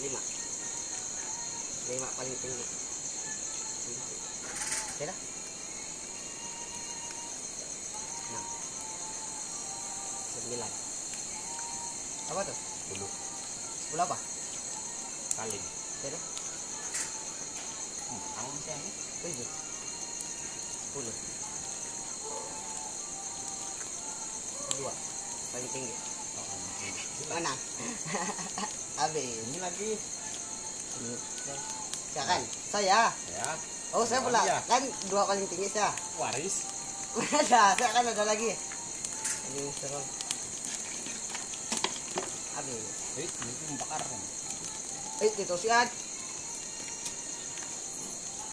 5. 5 paling tinggi. Kira? 6. 9. Apa tuh? 10. 10 apa? Paling. Kira? Ang siya ni. 7. 10. 2 paling tinggi. Mana? Habis. Ini lagi. Ini. Ya kan? Saya. Ya. Oh, saya pula. Ya. Kan 2 paling tinggi saya. Waris. Ada, saya kan ada lagi. Ini seru. Habis. Ini membakar kan. Itu siat.